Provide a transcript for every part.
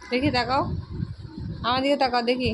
देखिए ताकाओ, हाँ देखिए ताकाओ, देखिए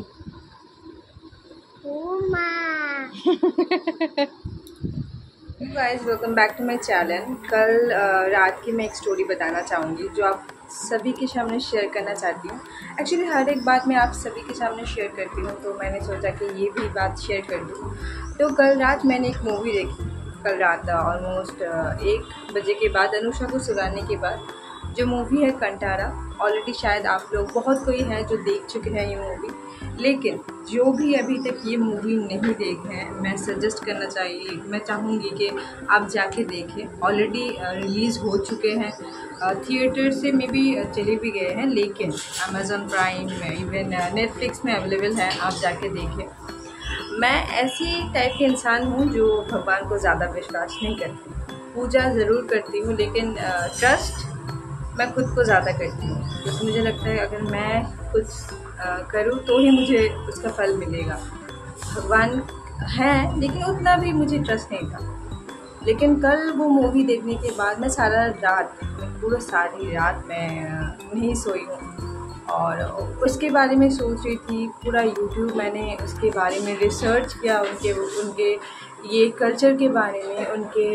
guys, welcome back to my channel. कल रात की मैं एक स्टोरी बताना चाहूँगी जो आप सभी के सामने शेयर करना चाहती हूँ। एक्चुअली हर एक बात मैं आप सभी के सामने शेयर करती हूँ, तो मैंने सोचा कि ये भी बात शेयर कर दूँ। तो कल रात मैंने एक मूवी देखी। कल रात ऑलमोस्ट 1 बजे के बाद, अनुषा को सुलाने के बाद, जो मूवी है कंटारा। ऑलरेडी शायद आप लोग बहुत कोई है जो देख चुके हैं ये मूवी, लेकिन जो भी अभी तक ये मूवी नहीं देखे हैं, मैं सजेस्ट करना चाहिए, मैं चाहूँगी कि आप जाके देखें। ऑलरेडी रिलीज़ हो चुके हैं, थिएटर से मे बी चले भी गए हैं, लेकिन अमेज़न प्राइम में, इवन नेटफ्लिक्स में अवेलेबल है, आप जाके देखें। मैं ऐसी टाइप के इंसान हूँ जो भगवान को ज़्यादा विश्वास नहीं करती, पूजा ज़रूर करती हूँ, लेकिन ट्रस्ट मैं खुद को ज़्यादा करती हूँ, क्योंकि मुझे लगता है अगर मैं कुछ करूँ तो ही मुझे उसका फल मिलेगा। भगवान हैं, लेकिन उतना भी मुझे ट्रस्ट नहीं था। लेकिन कल वो मूवी देखने के बाद मैं पूरा सारी रात मैं नहीं सोई हूँ, और उसके बारे में सोच रही थी। पूरा यूट्यूब मैंने उसके बारे में रिसर्च किया, उनके ये कल्चर के बारे में, उनके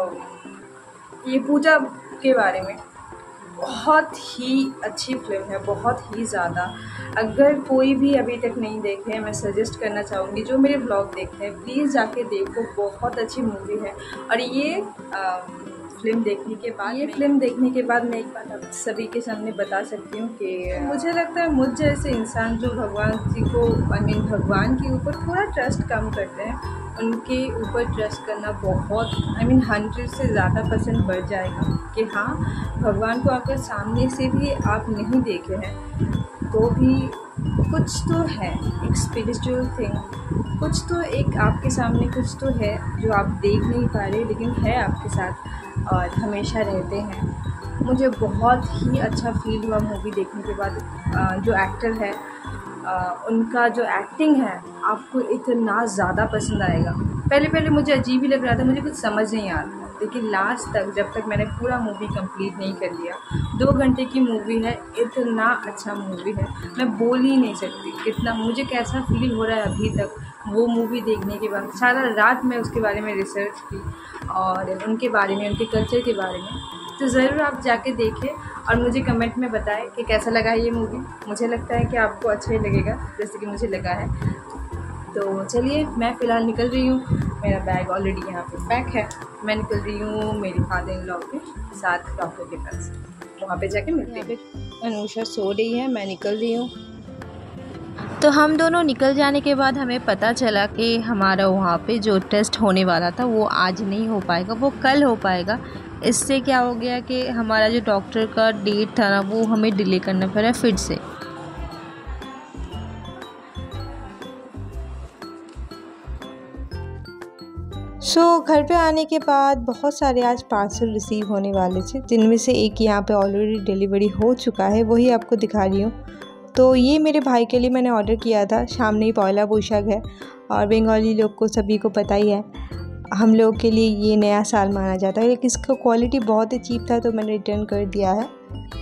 ये पूजा के बारे में। बहुत ही अच्छी फिल्म है, बहुत ही ज़्यादा। अगर कोई भी अभी तक नहीं देखे, मैं सजेस्ट करना चाहूँगी, जो मेरे ब्लॉग देखे हैं प्लीज़ जाके देखो, बहुत अच्छी मूवी है। और ये फिल्म देखने के बाद मैं एक बात आप सभी के सामने बता सकती हूँ कि मुझे लगता है मुझ जैसे इंसान जो भगवान जी को, भगवान के ऊपर थोड़ा ट्रस्ट कम करते हैं, उनके ऊपर ट्रस्ट करना बहुत 100 से ज़्यादा % बढ़ जाएगा। कि हाँ, भगवान को अगर सामने से भी आप नहीं देखे हैं तो भी कुछ तो है, एक स्पिरिचुअल थिंग, कुछ तो एक आपके सामने कुछ तो है जो आप देख नहीं पा रहे, लेकिन है आपके साथ और हमेशा रहते हैं। मुझे बहुत ही अच्छा फील हुआ मूवी देखने के बाद। जो एक्टर है, उनका जो एक्टिंग है आपको इतना ज़्यादा पसंद आएगा। पहले मुझे अजीब ही लग रहा था, मुझे कुछ समझ नहीं आ रहा था, लेकिन लास्ट तक जब तक मैंने पूरा मूवी कंप्लीट नहीं कर लिया, 2 घंटे की मूवी है, इतना अच्छा मूवी है, मैं बोल ही नहीं सकती कितना मुझे कैसा फील हो रहा है अभी तक वो मूवी देखने के बाद। सारा रात मैं उसके बारे में रिसर्च की और उनके बारे में, उनके कल्चर के बारे में। तो ज़रूर आप जाके देखें और मुझे कमेंट में बताएं कि कैसा लगा ये मूवी। मुझे लगता है कि आपको अच्छा ही लगेगा, जैसे कि मुझे लगा है। तो चलिए, मैं फ़िलहाल निकल रही हूँ, मेरा बैग ऑलरेडी यहाँ पे पैक है। मैं निकल रही हूँ मेरी फादर इन लॉ के साथ डॉक्टर के पास, वहाँ पे जाके मिलते हैं। अनुषा सो रही है, मैं निकल रही हूँ। तो हम दोनों निकल जाने के बाद हमें पता चला कि हमारा वहाँ पे जो टेस्ट होने वाला था वो आज नहीं हो पाएगा, वो कल हो पाएगा। इससे क्या हो गया कि हमारा जो डॉक्टर का डेट था ना, वो हमें डिले करना पड़ा फिर से। घर पे आने के बाद बहुत सारे आज पार्सल रिसीव होने वाले थे, जिनमें से एक यहाँ पे ऑलरेडी डिलीवरी हो चुका है, वही आपको दिखा रही हूँ। तो ये मेरे भाई के लिए मैंने ऑर्डर किया था। सामने ही पहला बोईशाख है और बंगाली लोग को सभी को पता ही है, हम लोग के लिए ये नया साल माना जाता है, लेकिन इसका क्वालिटी बहुत ही चीप था तो मैंने रिटर्न कर दिया है।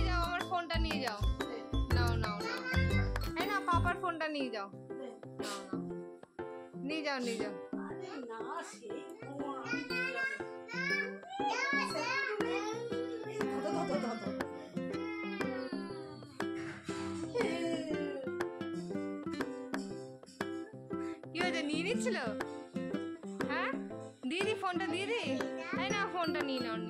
নিয়েছিল হ্যাঁ দিদি ফোনটা দিয়ে দে তাই না ফোনটা নিয়ে নাও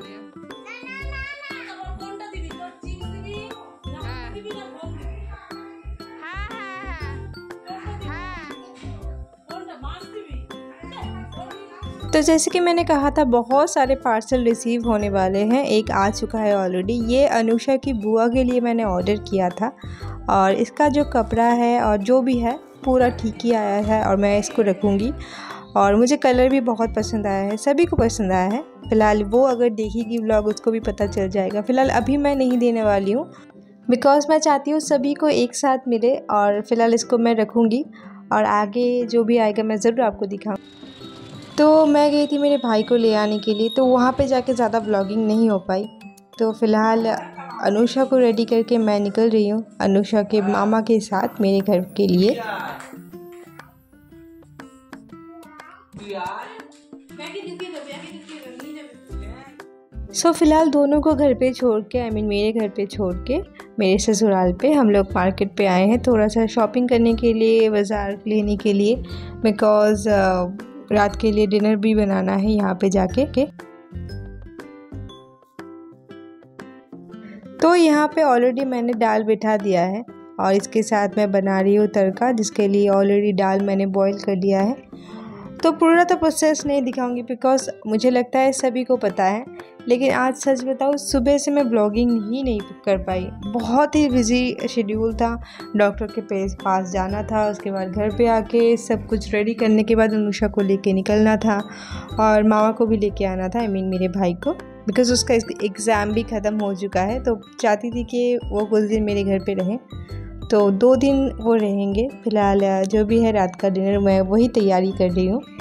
ফোনটা দিবি তোর চিপস দিবি না দিবি না ফোন দিবি হ্যাঁ হ্যাঁ হ্যাঁ হ্যাঁ ফোনটা মাছ দিবি। तो जैसे कि मैंने कहा था, बहुत सारे पार्सल रिसीव होने वाले हैं। एक आ चुका है ऑलरेडी, ये अनुषा की बुआ के लिए मैंने ऑर्डर किया था और इसका जो कपड़ा है और जो भी है पूरा ठीक ही आया है और मैं इसको रखूँगी। और मुझे कलर भी बहुत पसंद आया है, सभी को पसंद आया है। फ़िलहाल वो अगर देखेगी व्लॉग उसको भी पता चल जाएगा। फ़िलहाल अभी मैं नहीं देने वाली हूँ, बिकॉज़ मैं चाहती हूँ सभी को एक साथ मिले, और फ़िलहाल इसको मैं रखूँगी और आगे जो भी आएगा मैं ज़रूर आपको दिखाऊँ। तो मैं गई थी मेरे भाई को ले आने के लिए, तो वहाँ पे जाके ज़्यादा व्लॉगिंग नहीं हो पाई। तो फ़िलहाल अनुषा को रेडी करके मैं निकल रही हूँ अनुषा के मामा के साथ मेरे घर के लिए। फ़िलहाल दोनों को घर पे छोड़ के मेरे घर पे छोड़ के मेरे ससुराल पे हम लोग मार्केट पे आए हैं थोड़ा सा शॉपिंग करने के लिए, बाज़ार लेने के लिए, बिकॉज़ रात के लिए डिनर भी बनाना है यहाँ पे जाके के। तो यहाँ पे ऑलरेडी मैंने दाल बिठा दिया है और इसके साथ मैं बना रही हूँ तड़का, जिसके लिए ऑलरेडी दाल मैंने बॉईल कर दिया है। तो पूरा तो प्रोसेस नहीं दिखाऊंगी बिकॉज़ मुझे लगता है सभी को पता है, लेकिन आज सच बताऊँ सुबह से मैं ब्लॉगिंग ही नहीं कर पाई, बहुत ही बिज़ी शेड्यूल था। डॉक्टर के पास जाना था, उसके बाद घर पे आके सब कुछ रेडी करने के बाद अनुषा को लेके निकलना था और मामा को भी लेके आना था, मेरे भाई को, बिकॉज़ उसका एग्ज़ाम भी ख़त्म हो चुका है। तो चाहती थी कि वो कुछ दिन मेरे घर पे रहें, तो 2 दिन वो रहेंगे। फ़िलहाल जो भी है रात का डिनर मैं वही तैयारी कर रही हूँ।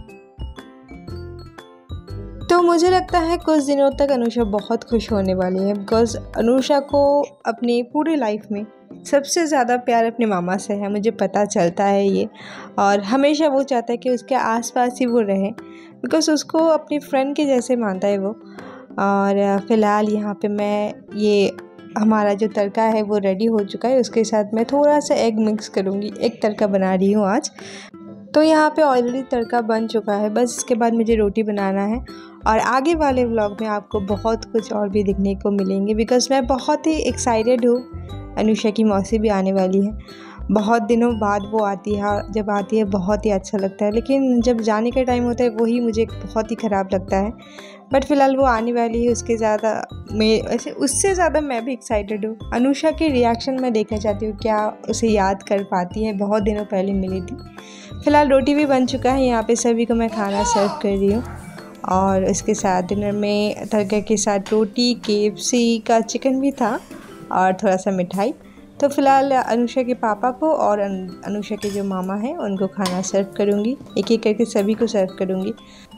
तो मुझे लगता है कुछ दिनों तक अनुषा बहुत खुश होने वाली है, बिकॉज़ अनुषा को अपनी पूरी लाइफ में सबसे ज़्यादा प्यार अपने मामा से है, मुझे पता चलता है ये। और हमेशा वो चाहता है कि उसके आसपास ही वो रहे, बिकॉज़ उसको अपनी फ्रेंड के जैसे मानता है वो। और फ़िलहाल यहाँ पे मैं ये हमारा जो तड़का है वो रेडी हो चुका है, उसके साथ मैं थोड़ा सा एग मिक्स करूँगी, एग तड़का बना रही हूँ आज। तो यहाँ पे ऑलरेडी तड़का बन चुका है, बस इसके बाद मुझे रोटी बनाना है। और आगे वाले व्लॉग में आपको बहुत कुछ और भी देखने को मिलेंगे, बिकॉज़ मैं बहुत ही एक्साइटेड हूँ। अनुषा की मौसी भी आने वाली है, बहुत दिनों बाद वो आती है, जब आती है बहुत ही अच्छा लगता है, लेकिन जब जाने का टाइम होता है वही मुझे बहुत ही ख़राब लगता है। बट फ़िलहाल वो आने वाली है, उससे ज़्यादा मैं भी एक्साइटेड हूँ। अनुषा के रिएक्शन मैं देखना चाहती हूँ, क्या उसे याद कर पाती है, बहुत दिनों पहले मिली थी। फ़िलहाल रोटी भी बन चुका है, यहाँ पे सभी को मैं खाना सर्व कर रही हूँ। और इसके साथ डिनर में तड़के के साथ रोटी, KFC का चिकन भी था और थोड़ा सा मिठाई। तो फ़िलहाल अनुषा के पापा को और अनुषा के जो मामा हैं उनको खाना सर्व करूँगी, एक एक करके सभी को सर्व करूँगी।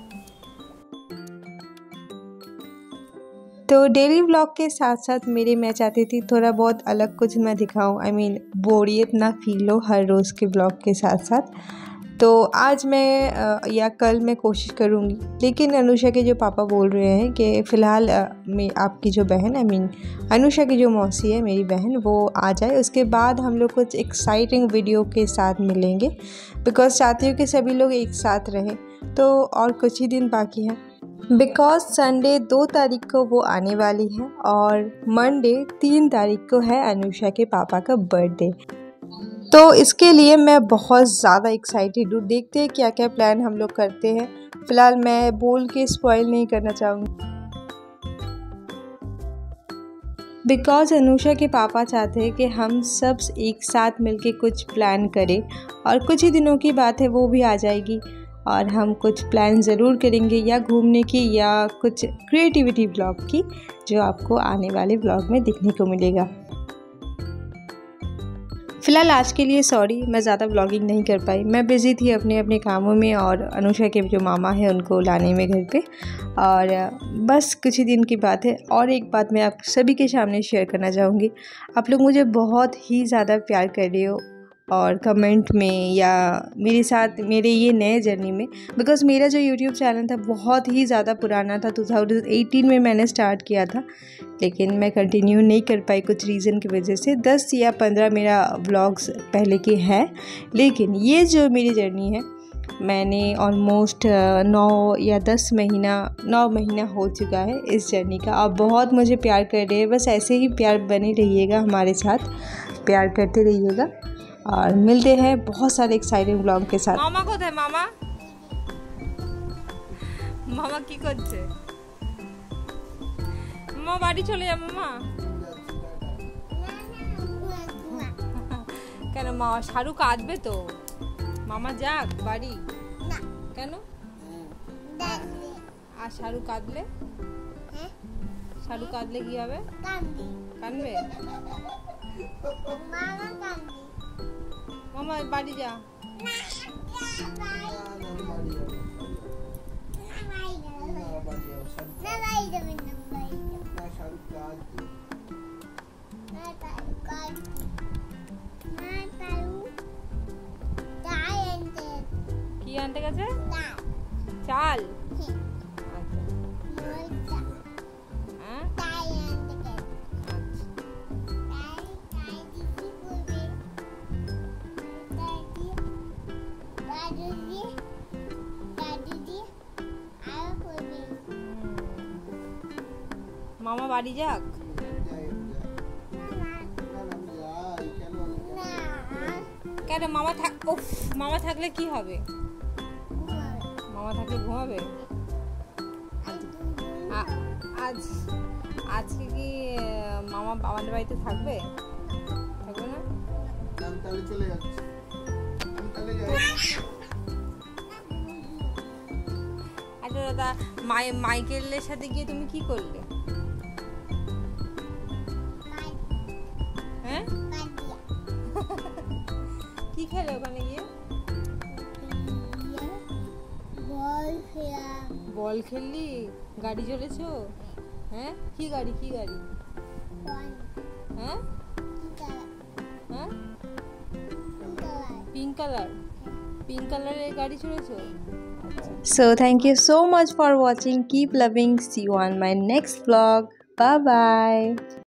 तो डेली व्लॉग के साथ साथ मैं चाहती थी थोड़ा बहुत अलग कुछ मैं दिखाऊँ, बोरियत ना फील हो हर रोज़ के व्लॉग के साथ साथ। तो आज मैं या कल मैं कोशिश करूँगी, लेकिन अनुषा के जो पापा बोल रहे हैं कि फ़िलहाल आपकी जो बहन अनुषा की जो मौसी है मेरी बहन, वो आ जाए, उसके बाद हम लोग कुछ एक्साइटिंग वीडियो के साथ मिलेंगे, बिकॉज़ चाहती हूँ कि सभी लोग एक साथ रहें। तो और कुछ ही दिन बाकी हैं, बिकॉज़ संडे 2 तारीख को वो आने वाली है और मंडे 3 तारीख को है अनुषा के पापा का बर्थडे। तो इसके लिए मैं बहुत ज़्यादा एक्साइटेड हूँ, देखते हैं क्या क्या प्लान हम लोग करते हैं। फ़िलहाल मैं बोल के स्पॉइल नहीं करना चाहूँगी, बिकॉज़ अनुषा के पापा चाहते हैं कि हम सब एक साथ मिलके कुछ प्लान करें, और कुछ ही दिनों की बात है वो भी आ जाएगी और हम कुछ प्लान ज़रूर करेंगे, या घूमने की या कुछ क्रिएटिविटी व्लॉग की, जो आपको आने वाले व्लॉग में देखने को मिलेगा। फ़िलहाल आज के लिए सॉरी, मैं ज़्यादा व्लॉगिंग नहीं कर पाई, मैं बिज़ी थी अपने अपने कामों में और अनुषा के जो मामा हैं उनको लाने में घर पे। और बस कुछ ही दिन की बात है। और एक बात मैं आप सभी के सामने शेयर करना चाहूँगी, आप लोग मुझे बहुत ही ज़्यादा प्यार कर रहे हो और कमेंट में या मेरे साथ मेरे ये नए जर्नी में, बिकॉज़ मेरा जो यूट्यूब चैनल था बहुत ही ज़्यादा पुराना था, 2018 में मैंने स्टार्ट किया था, लेकिन मैं कंटिन्यू नहीं कर पाई कुछ रीज़न की वजह से। 10 या 15 मेरा व्लॉग्स पहले के हैं, लेकिन ये जो मेरी जर्नी है मैंने ऑलमोस्ट 9 महीना हो चुका है इस जर्नी का। आप बहुत मुझे प्यार कर रहे हैं, बस ऐसे ही प्यार बने रहिएगा, हमारे साथ प्यार करते रहिएगा और मिलते हैं बहुत सारे एक्साइटिंग व्लॉग के साथ। मामा कोথায় मामा? मामा কি করছে? মামা বাড়ি চলে যা মামা। কেন মা শাহরুখ কাঁদবে তো? মামা যাক বাড়ি। না কেন? আর শাহরুখ কাঁদলে? হ্যাঁ শাহরুখ কাঁদলে কি হবে? কাঁদবে। মামা কাঁদবে। মামা বাড়ি যা। কি আনতে গেছে? চাল। মামা বাড়ি যাক। কেন মামা মামা থাকলে কি হবে? মামা থাকলে ঘুমাবে। আজকে কি মামা আমাদের বাড়িতে থাকবে? থাকবে না? আচ্ছা দাদা, মাইকেলের সাথে গিয়ে তুমি কি করলে? হ্যাঁ, কি খেলে ওখানে গিয়ে? বল খেললি? গাড়ি চলেছো? হ্যাঁ, কি গাড়ি? হ্যাঁ হ্যাঁ, পিঙ্ক কালারের গাড়ি চলেছো? So thank you so much for watching. Keep loving. See you on my next vlog. Bye bye.